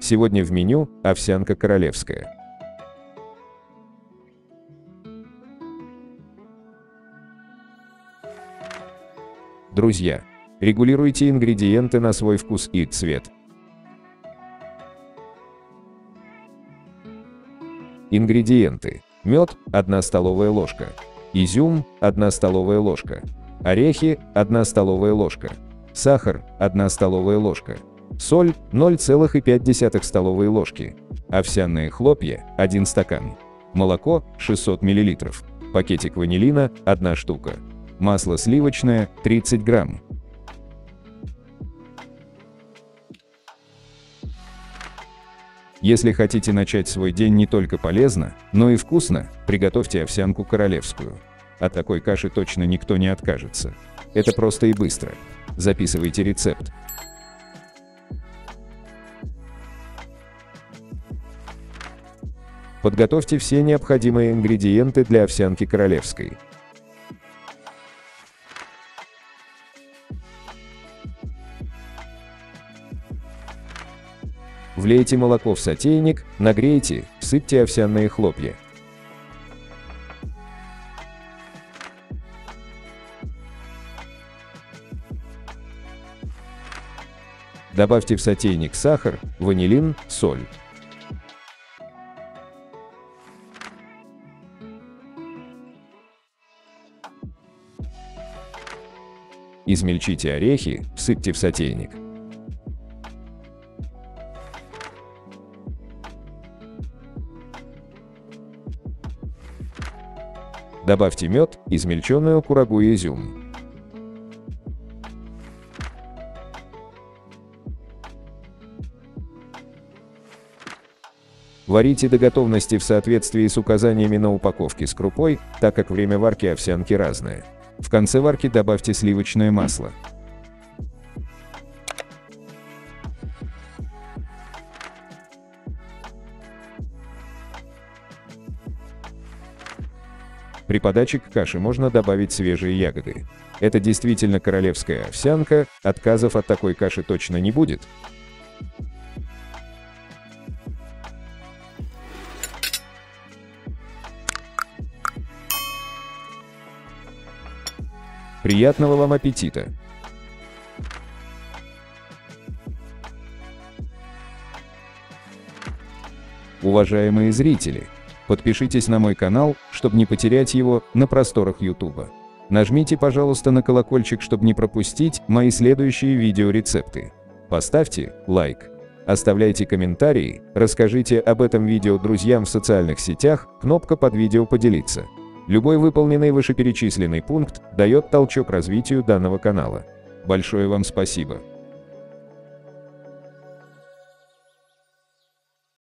Сегодня в меню овсянка королевская. Друзья, регулируйте ингредиенты на свой вкус и цвет. Ингредиенты: мед – 1 столовая ложка, изюм – 1 столовая ложка, орехи – 1 столовая ложка, сахар – 1 столовая ложка, соль – 0,5 столовой ложки, овсяные хлопья – 1 стакан, молоко – 600 мл, пакетик ванилина – 1 штука, масло сливочное – 30 грамм. Если хотите начать свой день не только полезно, но и вкусно, приготовьте овсянку королевскую. От такой каши точно никто не откажется. Это просто и быстро. Записывайте рецепт. Подготовьте все необходимые ингредиенты для овсянки королевской. Влейте молоко в сотейник, нагрейте, всыпьте овсяные хлопья. Добавьте в сотейник сахар, ванилин, соль. Измельчите орехи, всыпьте в сотейник. Добавьте мед, измельченную курагу и изюм. Варите до готовности в соответствии с указаниями на упаковке с крупой, так как время варки овсянки разное. В конце варки добавьте сливочное масло. При подаче к каше можно добавить свежие ягоды. Это действительно королевская овсянка, отказов от такой каши точно не будет. Приятного вам аппетита! Уважаемые зрители, подпишитесь на мой канал, чтобы не потерять его на просторах YouTube. Нажмите, пожалуйста, на колокольчик, чтобы не пропустить мои следующие видеорецепты. Поставьте лайк, оставляйте комментарии, расскажите об этом видео друзьям в социальных сетях, кнопка под видео «Поделиться». Любой выполненный вышеперечисленный пункт дает толчок развитию данного канала. Большое вам спасибо!